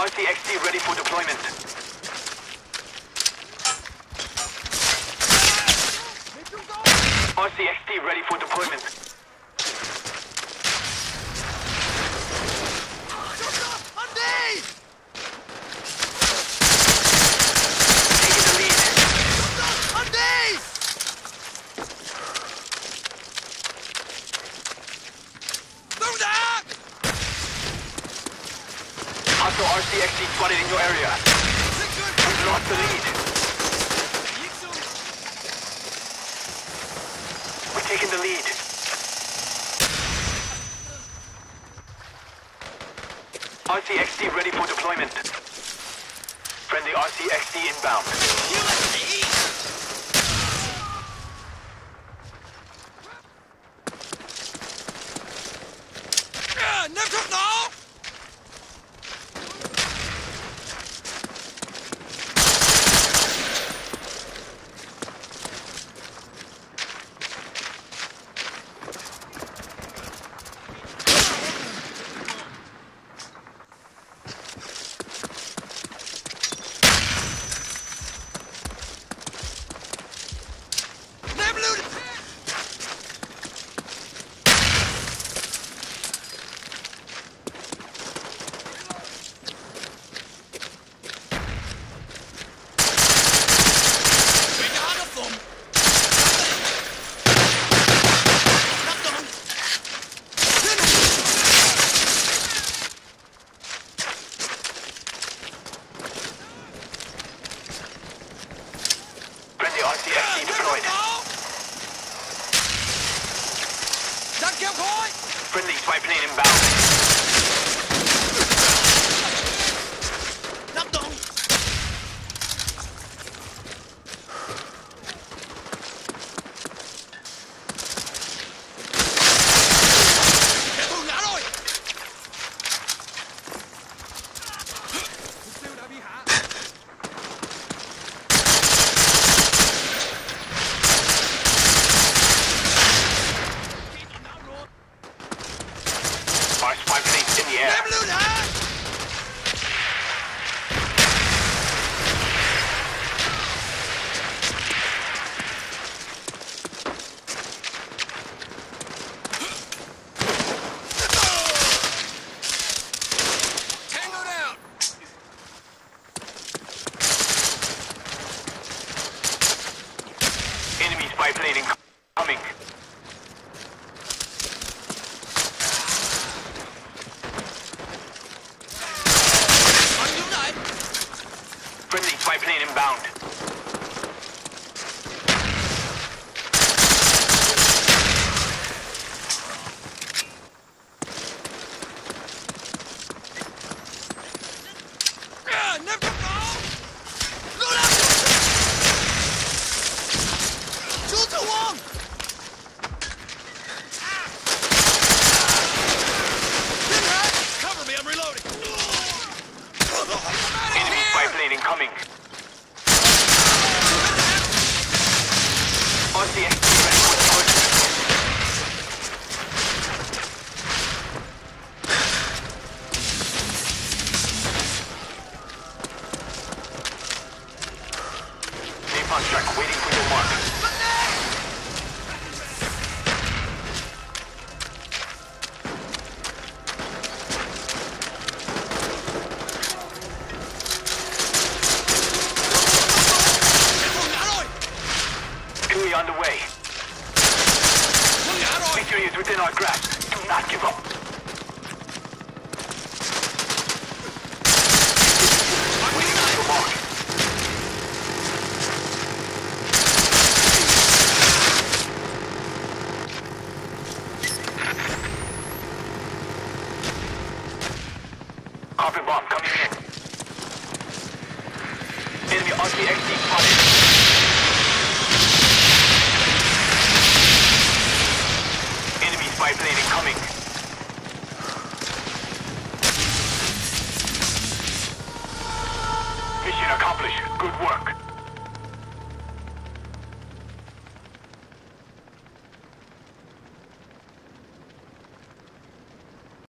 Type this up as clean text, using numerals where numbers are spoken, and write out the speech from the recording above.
RCXD ready for deployment. RCXD ready for deployment. Taking the lead. Hostile RCXD spotted in your area. We've lost the lead. We're taking the lead. RCXD ready for deployment. Friendly RCXD inbound. RCXD deployed. Friendly spy plane inbound. Our spy plane's in the air. Enemy spy plane incoming. Friendly spy plane inbound. Cover me, I'm reloading. Enemy spy plane incoming. RCXD ready for deployment. Napalm strike waiting for your mark. On the way. Victory is within our grasp. Do not give up. Waiting for your mark. Carpet bomb coming in. Enemy RCXD spotted. Spy plane incoming. Mission accomplished. Good work.